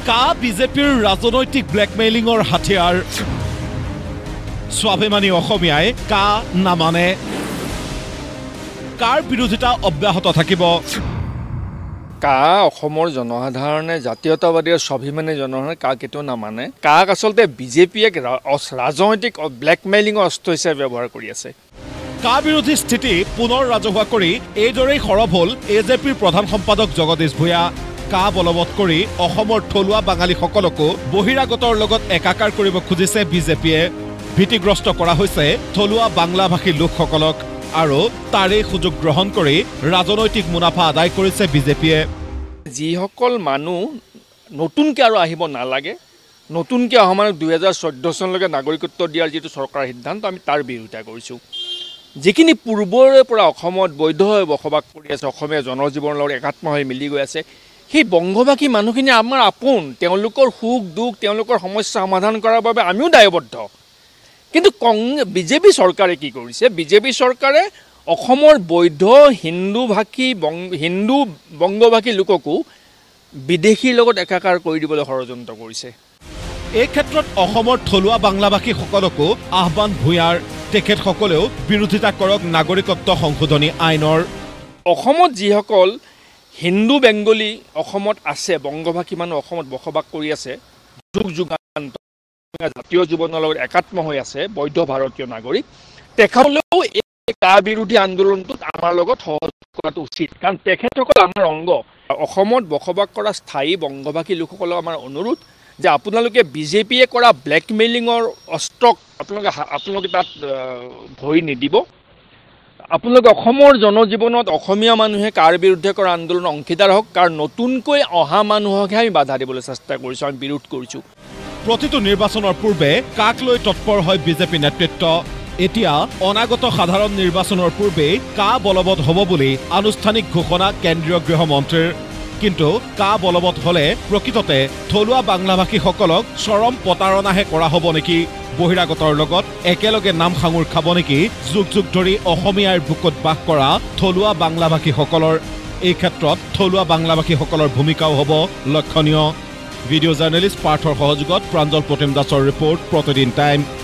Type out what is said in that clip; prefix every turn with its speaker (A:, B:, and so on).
A: কা বিজেপিৰ ৰাজনৈতিক ব্লেকমেইলিঙৰ হাতিয়াৰ স্বাভিমানী অসমীয়াই কা নামানে কাৰ বিৰোধিতা অব্যাহত থাকিব
B: কা অসমৰ জনসাধাৰণে জাতীয়তাবাদী স্বাভিমানী জনসাধাৰণে কা কেতিয়াও নামানে কাক আচলতে বিজেপিয়ে ৰাজনৈতিক ব্লেকমেইলিঙৰ অস্ত্ৰ হিচাপে ব্যৱহাৰ কৰি আছে
A: কা বিৰোধী স্থিতি পুনৰ ৰাজহুৱা কৰি এইদৰেই সৰব হ'ল এজেপিৰ প্ৰধান সম্পাদক জগদীশ ভূঞা কা বলৱৎ কৰি অসমৰ থলুৱা বাঙালীসকলকো বহিৰাগতৰ লগত একাকাৰ কৰিব খুজিছে বিজেপিয়ে ভীতিগ্ৰস্ত কৰা হৈছে থলুৱা বাংলাভাষী লোকসকলক আৰু তাৰে সুযোগ গ্ৰহণ কৰি ৰাজনৈতিক মুনাফা আদায় কৰিছে বিজেপিয়ে
B: যিসকল মানুহ নতুনকৈ আৰু আহিব নালাগে নতুনকৈ অহা মানুহ 2014 চনলৈকে নাগৰিকত্ব দিয়াৰ যিটো চৰকাৰৰ সিদ্ধান্ত আমি তাৰ বিৰোধিতা কৰিছোঁ যিখিনি পূৰ্বৰে পৰা অসমত বৈধভাৱে বসবাস কৰি আছে অসমীয়া জনজীৱনৰ লগত একাত্ম হৈ মিলি গৈ আছে সেই বংগভাষী মানুহখিনি আমাৰ আপোন তেওঁলোকৰ সুখ দুখ তেওঁলোকৰ সমস্যা সমাধান কৰাৰ বাবে আমিও দায়বদ্ধ কিন্তু বিজেপি চৰকাৰে কি কৰিছে বিজেপি চৰকাৰে অসমৰ বৈধ হিন্দু বংগভাষী লোককো বিদেশীৰ লগত একাকাৰ কৰি দিবলৈ ষড়যন্ত্ৰ কৰিছে
A: এই ক্ষেত্ৰত অসমৰ থলুৱা বাংলাভাষীসকলকো আহ্বান ভূঞাৰ তেখেতসকলেও বিৰোধিতা কৰক নাগৰিকত্ব সংশোধনী আইনৰ
B: অসমত যিসকল হিন্দু বেংগলী অসমত আছে বংগভাষী মানুহ অসমত বসবাস কৰি আছে যুগান্ত জাতীয় জীৱনৰ লগত একাত্ম হৈ আছে বৈধ ভাৰতীয় নাগৰিক তেখেতসকলেও এই কা বিৰোধী আন্দোলনটোত আমাৰ লগত সহযোগ কৰাটো উচিত কাৰণ তেখেতসকল আমাৰ অংগ অসমত বসবাস কৰা স্থায়ী বংগভাষী লোকসকলৰ আমাৰ অনুৰোধ যে আপোনালোকে বিজেপিয়ে কৰা ব্লেকমেইলিঙৰ অস্ত্ৰক আপোনালোকে তাত ভৰি নিদিব আপোনালোকে অসমৰ জনজীৱনত অসমীয়া মানুহে কাৰ বিৰুদ্ধে কৰা আন্দোলন অংশীদাৰ হওক কাৰণ নতুনকৈ অহা মানুহকহে আমি বাধা দিবলৈ চেষ্টা কৰিছোঁ আমি বিৰোধ কৰিছোঁ
A: প্ৰতিটো নিৰ্বাচনৰ পূৰ্বে কাক লৈ তৎপৰ হয় বিজেপি নেতৃত্ব এতিয়া অনাগত সাধাৰণ নিৰ্বাচনৰ পূৰ্বে কা বলৱৎ হ'ব বুলি আনুষ্ঠানিক ঘোষণা কেন্দ্ৰীয় গৃহমন্ত্ৰীৰ কিন্তু কা বলৱৎ হলে প্ৰকৃততে থলুৱা বাংলাভাষীসকলক চৰম প্ৰতাৰণাহে কৰা হ'ব নেকি বহিৰাগতৰ লগত একেলগে নাম সাঙুৰ খাব নেকি যুগ যুগ ধৰি অসমীয়াৰ বুকুত বাস কৰা থলুৱা বাংলাভাষীসকলৰ এই ক্ষেত্ৰত থলুৱা বাংলাভাষীসকলৰ ভূমিকাও হ'ব লক্ষণীয় ভিডিঅ' জাৰ্নেলিষ্ট পাৰ্থৰ সহযোগত প্ৰাঞ্জল প্ৰতিম দাসৰ ৰিপৰ্ট প্ৰতিদিন টাইম